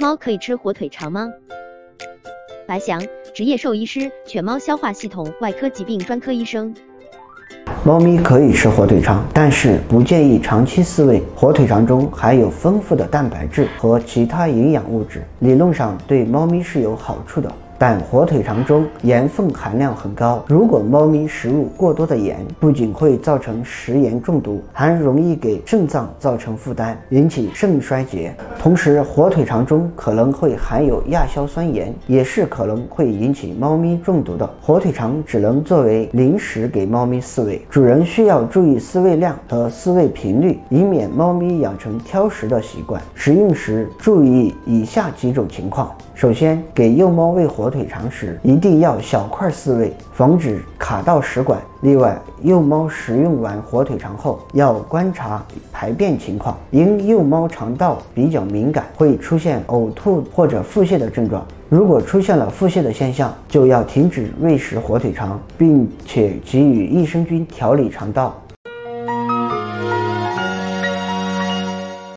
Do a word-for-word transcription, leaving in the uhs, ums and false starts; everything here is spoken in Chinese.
猫可以吃火腿肠吗？白翔，职业兽医师，犬猫消化系统外科疾病专科医生。 猫咪可以吃火腿肠，但是不建议长期饲喂。火腿肠中含有丰富的蛋白质和其他营养物质，理论上对猫咪是有好处的。但火腿肠中盐分含量很高，如果猫咪食入过多的盐，不仅会造成食盐中毒，还容易给肾脏造成负担，引起肾衰竭。同时，火腿肠中可能会含有亚硝酸盐，也是可能会引起猫咪中毒的。火腿肠只能作为零食给猫咪饲喂，主人需要注意饲喂量和饲喂频率，以免猫咪养成挑食的习惯。食用时注意以下几种情况。首先，给幼猫喂火腿肠时，一定要小块饲喂，防止卡到食管。另外，幼猫食用完火腿肠后，要观察排便情况，因幼猫肠道比较敏感，会出现呕吐或者腹泻的症状。如果出现了腹泻的现象，就要停止喂食火腿肠，并且给予益生菌调理肠道。